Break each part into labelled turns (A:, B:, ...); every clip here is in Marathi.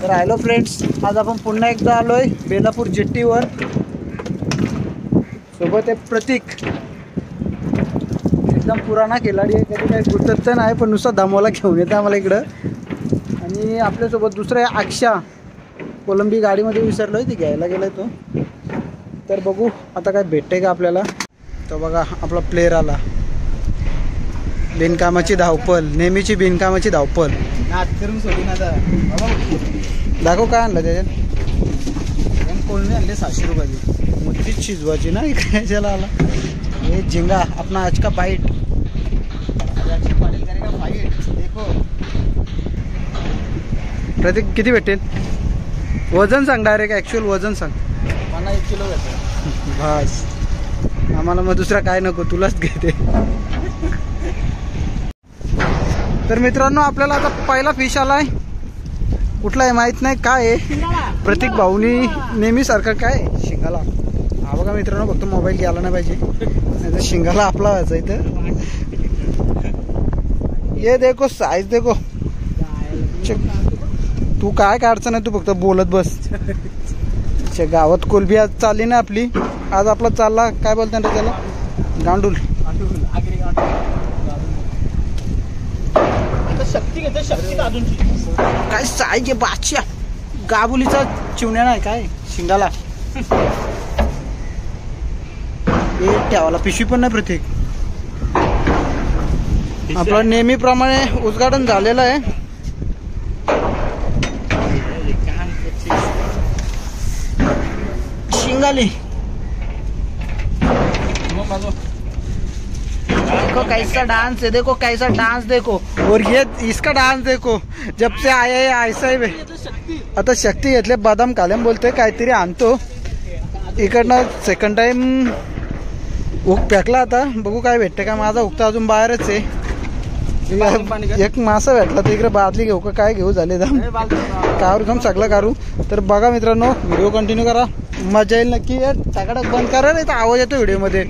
A: तर हॅलो फ्रेंड्स, आज आपण पुन्हा एकदा आलोय बेलापूर जेट्टीवर. सोबत आहे प्रतीक, एकदम पुराणा खिलाडी आहे. कधी काही गुतत नाही, पण नुसता धामोला घेऊन येतं आम्हाला इकडं. आणि आपल्यासोबत दुसरं आहे अक्षा. कोलंबी गाडीमध्ये विसरलोय, ती घ्यायला गेलाय तो. तर बघू आता काय भेटते का आपल्याला. तो बघा आपला प्लेअर आला. बिनकामाची धावपल, नेहमीची बिनकामाची धावपल. करून सोडून आता दाखव काय आणलं त्याच्यात. कोळमी आणले 700 रुपयाची. मोठीच शिजवायची ना इकडे ज्याला आला. हे झिंगा अपना आज का बाईट. प्रतीक किती भेटेल? वजन सांग डायरेक्ट, ॲक्च्युअल वजन सांग. मला 1 किलो भेटेल बस. आम्हाला मग दुसरा काय नको, तुलाच घेते. तर मित्रांनो, आपल्याला आता पहिला फिश आलाय. कुठला आहे माहित नाही, काय आहे. प्रतीक भाऊनी नेहमी सारखं काय शिंगाला. हा बघा मित्रांनो, फक्त मोबाईल घ्यायला नाही पाहिजे, नाही तर शिंगाला आपला व्हायचा इथं. ये देखो साईज देखो. तू काय काढचं नाही, तू फक्त बोलत बस. गावात कोलबी आज चालली ना आपली. आज आपला चालला काय बोलतात रे त्याला, गांडूल. काय साईज आहे बादशा. गाबुलीचा चिवण्या नाही काय शिंगाला. हे ठेवाला पिशवी पण नाही प्रतीक. आपला नेहमीप्रमाणे उद्घाटन झालेलं आहे. शिंगाली देखो कैसा डांस है, देखो कैसा डांस देखो. और ये इसका डांस देखो. जब से आया है ऐसा ही. आता शक्ती घेतले, बदाम कालेम बोलतोय काहीतरी आणतो इकडनं. सेकंड टाइम हुक फेकला. आता बघू काय भेटते का. माझा हुक तर अजून बाहेरच आहे. एक मासा भेटला तर इकडे बादली घेऊ का काय घेऊ झाले दम कारू दम सगळं कारू. तर बघा मित्रांनो, व्हिडिओ कंटिन्यू करा, मजा येईल नक्की. टाकाटाक बंद करा, नाही तर आवाज येतो व्हिडिओमध्ये.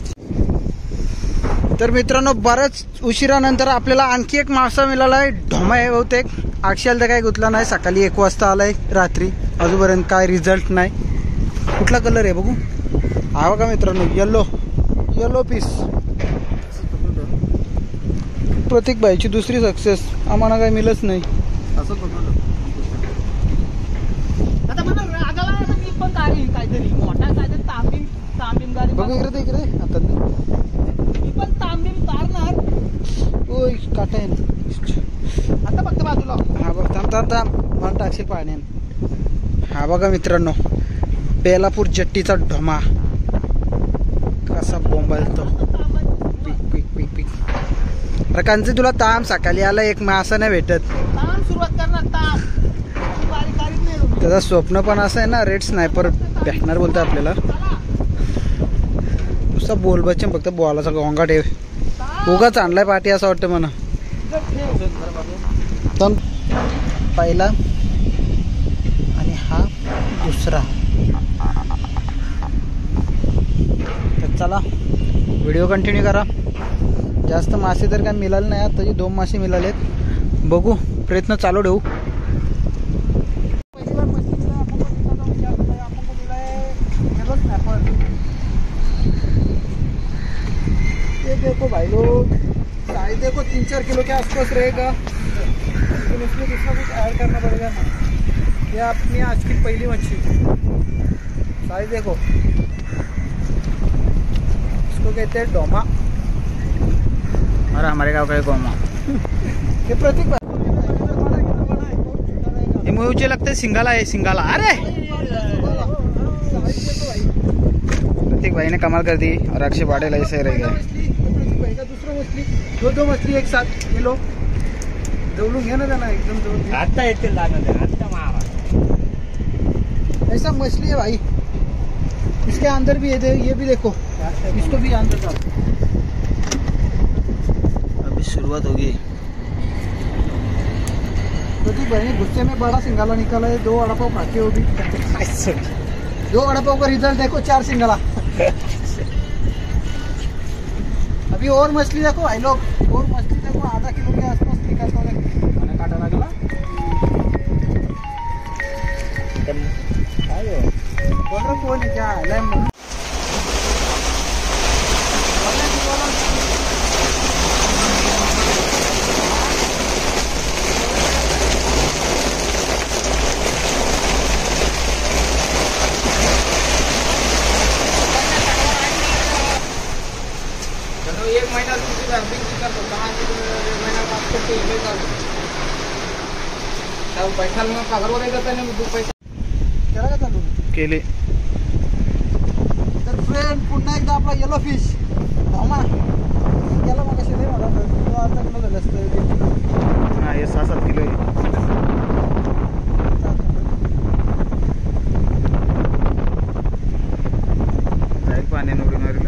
A: तर मित्रांनो, बऱ्याच उशिरानंतर आपल्याला आणखी एक मासा मिळाला आहे. ढोमा आहे बहुतेक. अक्षयाला तर काय गुतला नाही. सकाळी 1 वाजता आलाय, रात्री अजूनपर्यंत काय रिझल्ट नाही. कुठला कलर आहे बघू. हा बघा मित्रांनो, येलो पीस. प्रतीक भाईची दुसरी सक्सेस. आम्हाला काही मिळत नाही. बघू इकडे इकडे आता ओय काटा आहे आता फक्त बाजूला. हा बघ थांब मला टाकशील पाण्यात. हा बघा मित्रांनो, बेलापूर जट्टीचा ढोमा कसा बोंबलतो. पिक पिक पिक पिक. प्रकांचे तुला ताम सकाळी आला, एक मासा नाही भेटत. सुरुवात करणार त्याचा स्वप्न पण असं आहे ना, रेड स्नायपर भेटणार बोलतो आपल्याला. नुसता बोल बच्चे, फक्त बॉलाचा गोंगा ठेव. उगाच आणलाय पाठी असं वाटतं म्हणा. पहिला आणि हा दुसरा. तर चला व्हिडिओ कंटिन्यू करा. जास्त मासे तर काय मिळाले नाही. आता 2 मासे मिळालेत. बघू, प्रयत्न चालू ठेवू. देखो भाई लोग, साइज देखो 3-4 किलो के आसपास रहेगा. लेकिन इसमें दूसरा कुछ ऐड करना पड़ेगा ना. ये अपनी आज की पहली मच्छी. साइज देखो, इसको कहते हैं डोमा. और हमारे गाँव का गोमा. ये प्रतीक ये मुझे लगता है सिंगाला है. सिंगाला. अरे प्रतीक भाई ने कमाल कर दी और अक्षय पाटिल ऐसे रह गए. दूसरा मछली, 2 मछली एक साथ. ये लो जवळून घे ना त्यांना एकदम जवळ. आता येते ऐसा मछली है भाई. इसके अंदर भी है, ये भी देखो. इसको भी अंदर डाल. अभी शुरुआत होगी. प्रतीक भाई ने गुस्से में बड़ा सिंगाला निकाला है. 2 वड़ा पाव खाते हो भी. 2 वड़ा पाव का रिजल्ट देखो, 4 सिंगाला. अभी और मछली देखो भाई लोग, और मछली देखो. आधा किलो के आसपास निकालता है. काटा लागला. केला का चालू केले. तर फ्रेंड पुन्हा एकदा आपला येलो फिश भामा गेला मग कशी नाही मला तो अर्धा किलो झालं असतं. हा हे 6-7 किलो आहे. जाईल पाण्याने उडी मारलं.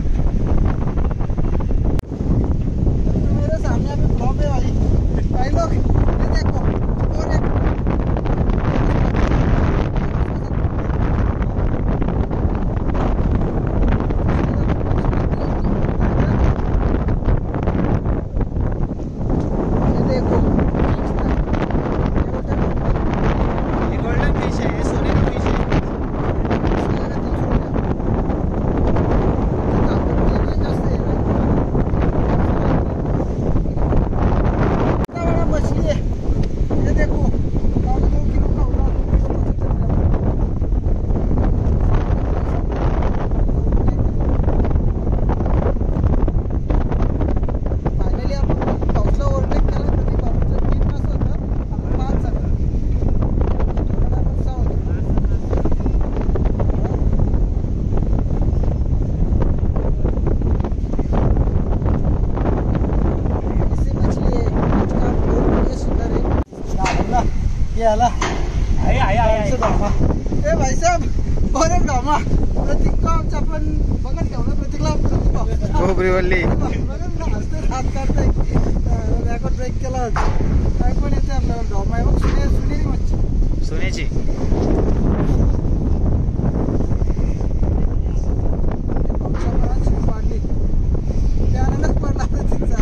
A: मेरे सामने अभी ब्लॉग है भाई लोग ये देखो और एक भाई साहब बरे धामा प्रतीक का आपण बघत ठेवलं. प्रतीकला खोबरीवल्ली हसते हात काढताय रेकॉर्ड ब्रेक केला. काय पण येते आपल्याला धामा आहे बघ. सुनेरी मच्छी सोन्याची पाडली त्यानंच पडला प्रतीकचा.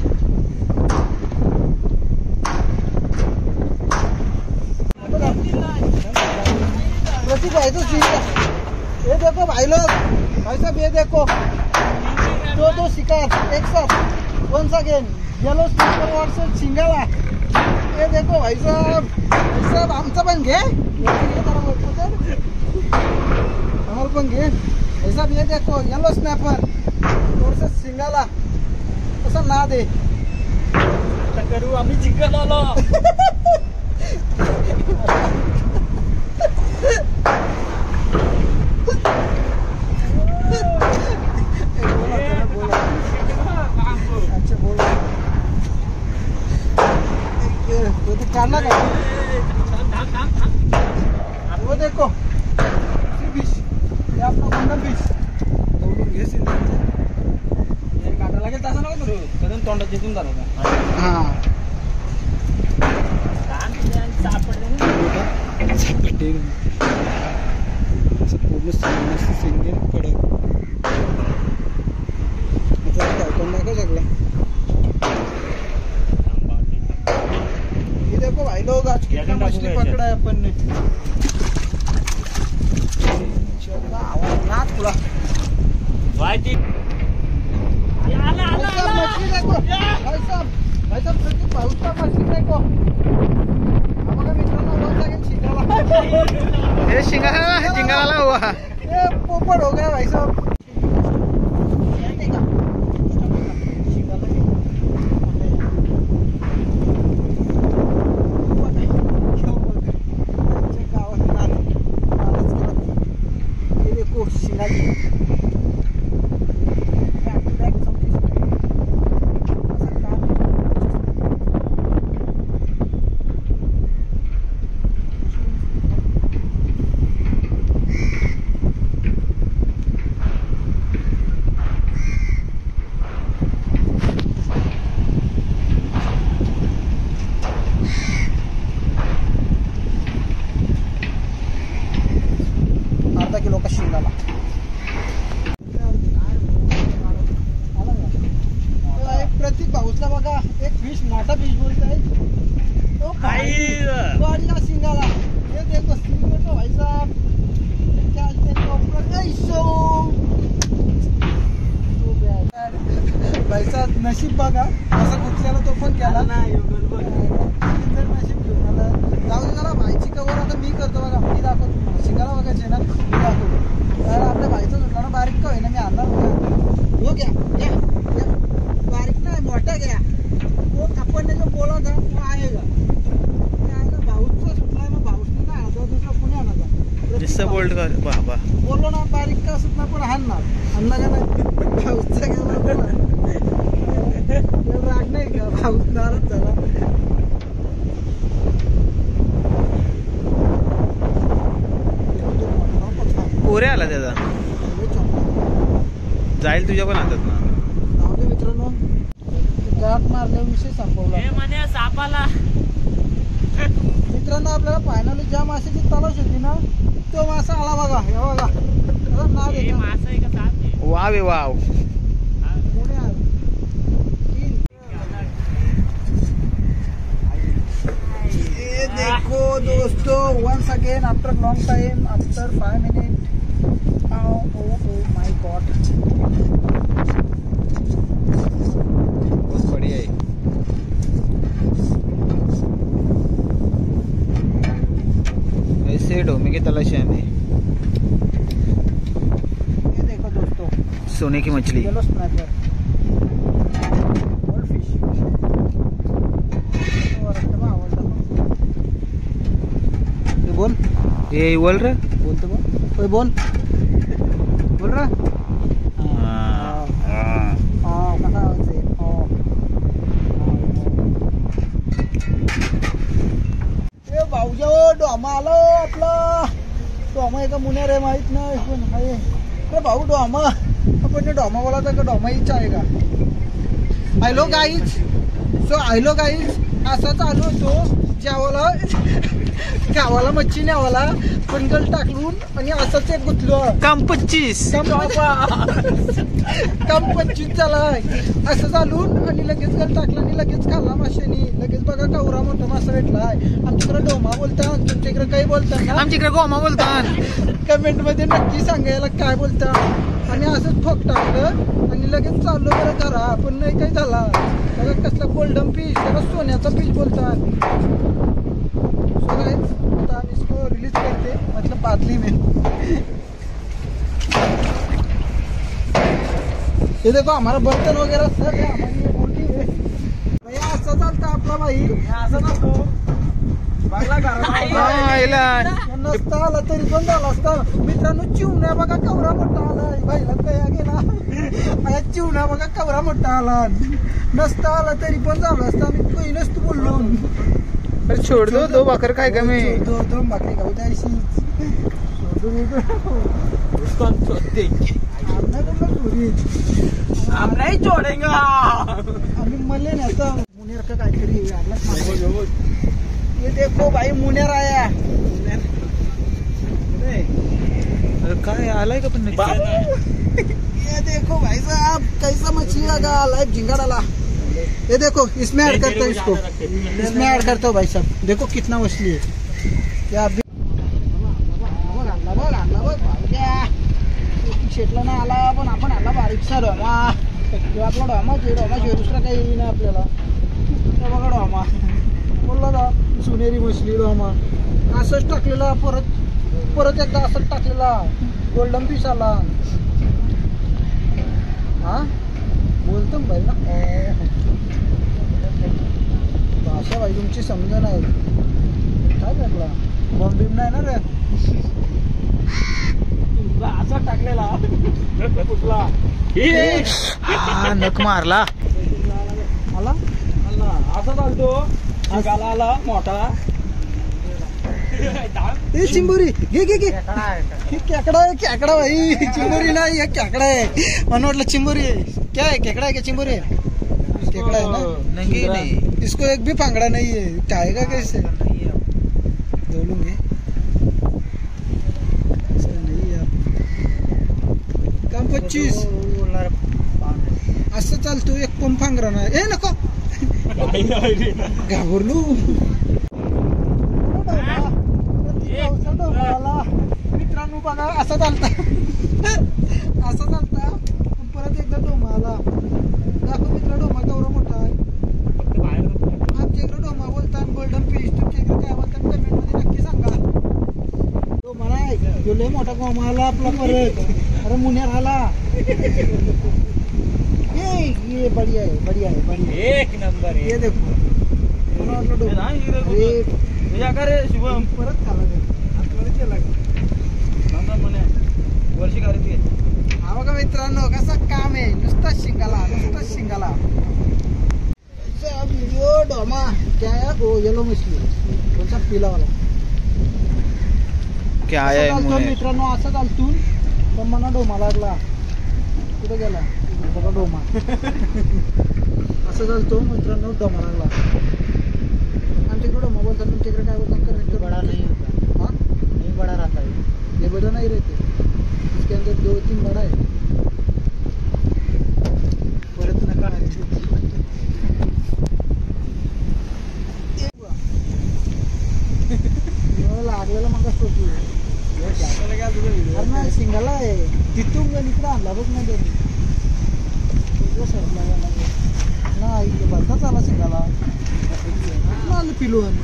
A: प्रतीक भाई तो ये देखो भाई लोग भाई साहब ये देखो दो शिकार एक साथ one second yellow speaker versus Singla. ये देखो भाई साहब आमचा पण घे आम्हाला पण घे भाई साहब. ये देखो येलो स्नॅपर वर्सेस सिंगला कसं ना दे करू आम्ही जिंकत आलो. काढला का वो देखो फिश हे आपला मुंडा फिश तोडून घे काटा लागेल तसा नको करू कारण तोंडात जिंकून झालं का. हा सापडते पूर्ण सिंगे कडक तोंड दाखव सगळं. देखो भाई लोग आज कितना मछली पकड़ा है अपन ने. आवाज थोड़ा मछली देखो भाई साहब प्रतीक भाऊच का मछली देखो. बघा मित्रांनो वन सेकंड शिंगाला हे शिंगाला हुआ ये पोपट हो गया भाई साहब.
B: गोल्ड का बाबा
A: बोललो ना बारीक का असत ना पण हाणणार हाणला का नाही भाऊचा गेला बोला राग नाही का भाऊ नाराज झाला
B: पोरे आला त्याचा जाईल तुझ्या पण हातात ना
A: जाऊ दे मित्रांनो गाठ मारल्याविषयी संपवला
C: सापाला
A: मित्रांनो आपल्याला फायनली ज्या माशाची तलाश होती ना तो मासा आला बघा हे बघा त्याला नाव देतो
C: मासा आहे का साप आहे?
B: वाव आहे वाव
A: पुणे आहे. ये देखो दोस्तों once again after long time after 5 minutes oh my god
B: बहुत बढ़िया है ऐसे डोमे की तलाश है हमें
A: ये देखो दोस्तों
B: सोने की मछली
A: येलो स्नैपर गोल्ड फिश बोल
B: ये बोल रहे
A: बोलते बोल ओए बोल बोल रहा कसा आवाज आहे ए भाऊजा डोमा आलो आपला डोमा एका मुन्यार आहे माहित नाही पण आहे अरे भाऊ डोमा आपण डोमा बोलायचा का डोमा इच्छा आहे का हॅलो गाईज हॅलो गाईज असा चालू होतो ज्यावाला गावाला मच्छी न्यावाला पंगल टाकलून आणि असंच एक गुतलो
B: काम 25
A: काम 25 झालाय असं चालून आणि लगेच गल टाकला आणि लगेच खाल्ला माशानी लगेच बघा कवरा मोठा मासा भेटलाय आमच्याकडे डोमा बोलतात तुमच्याकडे काही बोलतात ना
B: आमच्याकडे गोमा बोलतात
A: कमेंट मध्ये नक्की सांगायला काय बोलता आणि असंच ठोक टाकलं आणि लगेच चाललो बरं करा पण नाही काही झाला बघा कसला गोल्डन फिश त्याला सोन्याचा फिश बोलतात आता हम इसको रिलीज करते मतलब बादली में ये देखो हमारा बर्तन वगैरह सब है हमारी ये बोटी है भैया असं चालतं आपला भाई असं चालतो नसता आला तरी पण झाला असता मित्रांनो चिवण्या बघा कवरा मोठा आलाय बाईला कया गेला चिवण्या बघा कवरा मोठा आला नसता आला तरी पण झाला असता आम्ही काही नसतो बोललो
B: अरे छोड़ दो बकर काय कमी
A: दो बकरी खाऊ द्यायची
C: हम नहीं छोड़ेंगे
A: आम्ही मले नाही मुनेर का काहीतरी ये देखो भाई मुनेर आया
B: काय आलाय का पण
A: ये देखो भाई साहब कैसा मछली लगा लाइव झिंगा डाला ये देखो इसमें ऐड करते हो इसको इसमें ऐड करते हो भाई साहब देखो कितना मछली है क्या अभी शेटला नाही आला पण आपण आला बारीकसा डोमा आपला डोमा दुसरा काही नाही आपल्याला बघा डोमा बोलला ना सुनेरी मछली डोमा असंच टाकलेला परत एकदा असंच टाकलेला गोल्डन फिश आला हा बोलतो भाई ना भाषा भाई तुमची समजा नाही काय टाकला बॉम्ब बिम नाही ना रे असा टाकलेला कुठला
B: नक मारला
A: आला
C: असा चालतो आला मोठा
A: ए चिंबोरी घे खेकडा आहे खेकडा भाई चिंबोरी नाही हे खेकडा आहे मला वाटलं चिंबोरी आहे क्या है खेकडा है क्या चिंबोरी है खेकडा है ना
B: नहीं
A: इसको एक भी फांगड़ा नहीं है खाएगा कैसे धोलूंगे काम 25 असं चालतो एक पण फांगरा नाही ए नको घाबरलो मित्रांनो बघा असं चालता परत एकदा डोमा आला दाखव मित्र डोमा केवढा मोठा आहे आमच्या इकडे डोमा बोलतात गोल्डन फिश तुमच्या इकडे काय बोलतात कमेंट मध्ये नक्की सांगा डोमा नाही लय मोठा गोमा आला आपला परत अरे मुन्यार आला ये बढ़िया है
C: एक नंबर
A: ये देखो
C: शुभम
A: परत खाला
B: वर्षी खरेदी आहे.
A: हा बघा मित्रांनो कसं काम आहे, नुसतं शिंगाला नुसतं शिंगाला. व्हिडिओ डोमा क्या है वो येलो मछली कोणता पिला वाला
B: क्या आहे मुळे
A: मित्रांनो. असं चालतून पण मला डोमा लागला. कुठे गेला बघा डोमा. असं चालतो मित्रांनो, डोमा लागला. आमच्याकडे डोमा बोलतात, तुमच्याकडे काय बोलतात? करंट बडा नाही होता. हाँ नहीं बड़ा रहता है, ये बड़ा नहीं रहते, इसके अंदर 2-3 बड़ा है. परत नका लागलेला मग सोचू शिंगाला आहे तिथून इकडे आणला बघ नाही भरताच आला शिंगाला आलं पिलून.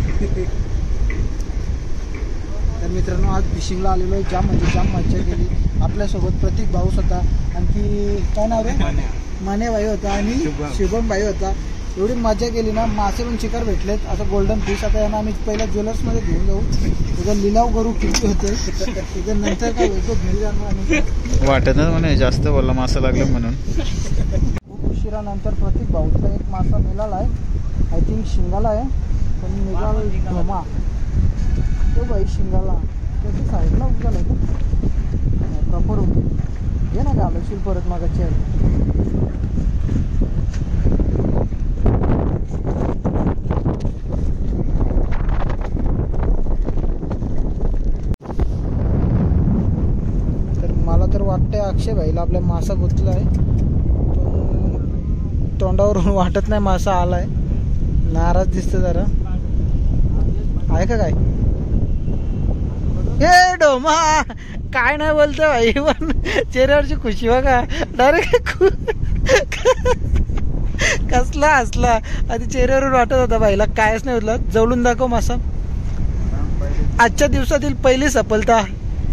A: तर मित्रांनो आज फिशिंगला आलेलो आहे. जाम म्हणजे जाम मज्जा केली. आपल्यासोबत प्रतीक भाऊ होता, आणखी काय नाव रे माने भाई होता आणि शुभम भाई होता. एवढी मजा केली ना. मासे पण चिकार भेटलेत. आता गोल्डन फिश आता यांना आम्ही पहिल्या ज्वेलर्समध्ये घेऊन जाऊ, त्याचा लिलाव करू किती होते त्याच्या नंतर काय होतो घरी जाणार.
B: वाटत म्हणे जास्त बोलला मासा लागले म्हणून.
A: खूप उशिरानंतर प्रतीक भाऊचा एक मासा मिळाला आहे. आय थिंक शिंगाला आहे, पण निघाला धोमा तो बाई शिंगाला त्याच्या साईडला उगाला प्रॉपर होते. घे ना घालवशील परत मागाची वाटतंय अक्षय भाईला आपल्या मासा गुंतला आहे. तोंडावरून वाटत नाही मासा आलाय. नाराज दिसतो जरा. आहे का काय? हे डोमा काय नाही बोलतोय भाई, पण चेहऱ्यावरची खुशी बघा. डायरेक्ट कसला हसला. आधी चेहऱ्यावरून वाटत होता भाईला कायच नाही होतं. जवळून दाखव मासा. आजच्या दिवसातील पहिली सफलता.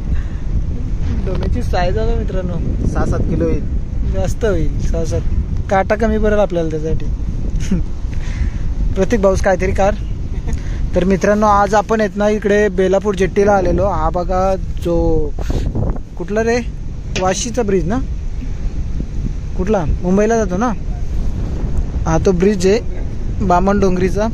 A: डोम्याची साईज आहे मित्रांनो
B: 6-7 किलो होईल,
A: जास्त होईल. 6-7 काटा कमी पडेल आपल्याला त्यासाठी. प्रतीक भाऊस काहीतरी कार. तर मित्रांनो आज आपण येत ना इकडे बेलापूर जेट्टीला आलेलो. हा बघा जो कुठला रे वाशीचा ब्रिज ना, कुठला मुंबईला जातो ना, हा तो ब्रिज आहे बामण डोंगरीचा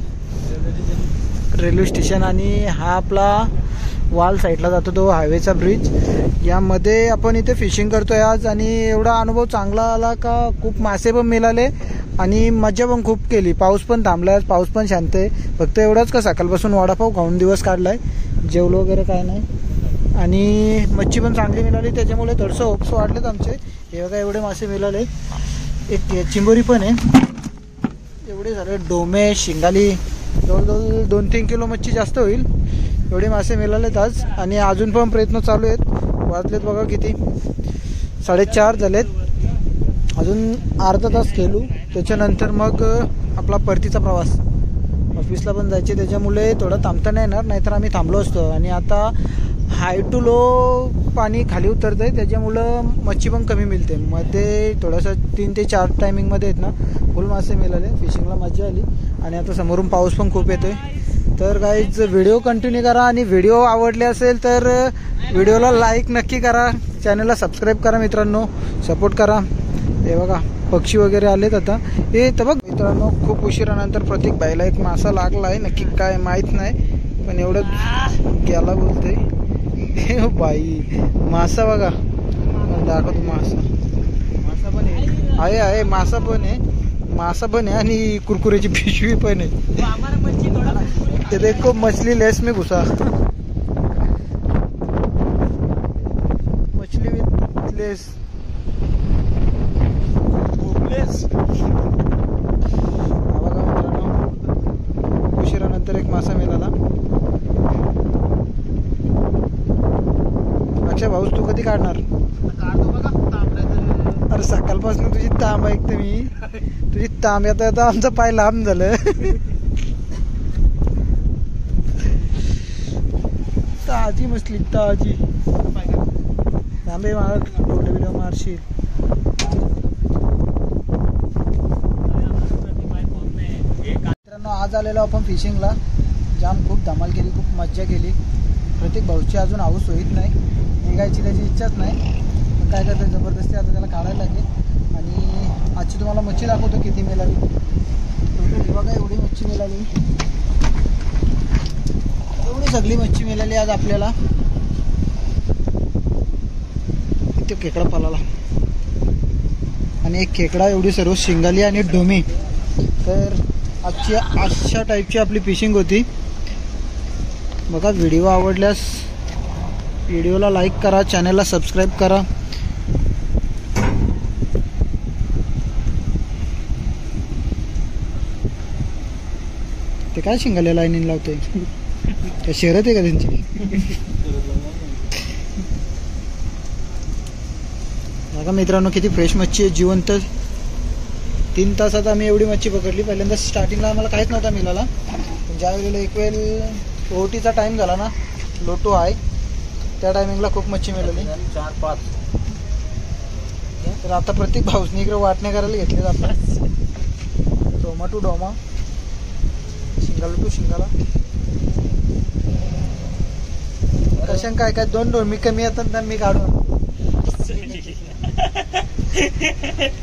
A: रेल्वे स्टेशन. आणि हा आपला वाल साईडला जातो तो हायवेचा ब्रिज. यामध्ये आपण इथे फिशिंग करतोय आज. आणि एवढा अनुभव चांगला आला का खूप मासे पण मिळाले आणि मजा पण खूप केली. पाऊस पण थांबलाय, पाऊस पण शांत आहे. फक्त एवढंच का सकाळपासून वडापाव खाऊन दिवस काढलाय, जेवलो वगैरे काय नाही. आणि मच्छी पण चांगली मिळाली, त्याच्यामुळे थोडंसं होप्स वाढलेत आमचे. हे बघा एवढे मासे मिळाले. एक चिंबोरी पण आहे. एवढे झाले डोमे शिंगाली, जवळजवळ 2-3 किलो मच्छी जास्त होईल एवढे मासे मिळालेत आज. आणि अजून पण प्रयत्न चालू आहेत. वाजलेत बघा किती, 4:30 झालेत. अजून अर्धा तास खेळू, त्याच्यानंतर मग आपला परतीचा प्रवास. ऑफिसला पण जायचे, त्याच्यामुळे थोडं थांबता नाही येणार, नाहीतर आम्ही थांबलो असतो. आणि आता हाय टू लो पाणी खाली उतरतं आहे, त्याच्यामुळं मच्छी पण कमी मिळते. मध्ये थोडंसं 3 ते 4 टायमिंगमध्ये आहेत ना फुल मासे मिळाले. फिशिंगला मजा आली. आणि आता समोरून पाऊस पण खूप येतोय. तर गाईज व्हिडिओ कंटिन्यू करा. आणि व्हिडिओ आवडले असेल तर व्हिडिओला लाईक नक्की करा, चॅनलला सबस्क्राईब करा मित्रांनो, सपोर्ट करा. हे बघा पक्षी वगैरे आलेत आता. हे तर बघ मित्रांनो खूप उशिरानंतर प्रतीक भाईला एक मासा लागला आहे. नक्की काय माहीत नाही, पण एवढं गेला बोलतोय. हे बाई मासा बघा, दाखवतो मासा. मासा पण आहे, मासा पण आहे, मासा पण आहे आणि कुरकुऱ्याची पिशवी पण आहे. ते देखो मछली लेस में घुसा, मछली विथ लेस. बघा मित्रांनो उशिरानंतर एक मासा मिळाला. अक्षय भाऊस तू कधी काढणार? अरे सकाळपासून तुझी तांब ऐकते मी, तुझी तांब येता येता आमचं पाय लांब झालं. ताजी मछली ताजी. तांबे मार, फोटो मारशील. मित्रांनो आज आलेलो आपण फिशिंगला. जाम खूप धमाल केली, खूप मज्जा केली. प्रत्येक भाऊची अजून हाऊस होईत नाही, निघायची त्याची इच्छाच नाही. पण काय करतं, जबरदस्ती आता त्याला काढायला लागेल. आणि आजची तुम्हाला मच्छी दाखवतो किती मिळाली. टोटल बघा एवढी मच्छी मिळाली, एवढी सगळी मच्छी मिळाली आज आपल्याला. इथे खेकडा पालाला आणि एक खेकडा, एवढी सर्व शिंगाली आणि डोमी. तर आजची अशा टाईपची आपली फिशिंग होती. बघा, व्हिडिओ आवडल्यास व्हिडिओला लाईक करा, चॅनलला सबस्क्राईब करा. ते काय शिंगाले लाईनीन लावते, त्या शहरात आहे का त्यांची? बघा मित्रांनो, किती फ्रेश मच्छी आहे, जिवंत. 3 तासात आम्ही एवढी मच्छी पकडली. पहिल्यांदा स्टार्टिंगला आम्हाला काहीच नव्हता मिळाला, पण ज्या वेळेला एक वेळ ओटीचा टाईम झाला ना, लोटो आहे, त्या टायमिंगला खूप मच्छी मिळाली.
B: 4-5.
A: तर आता प्रत्येक भाऊसनी इकडे वाटणे करायला घेतले जातात. डोमा टू डोमा, शिंगाला टू शिंगाला. कशाने काय काय 2 डोमी कमी येतात ना, मी काढून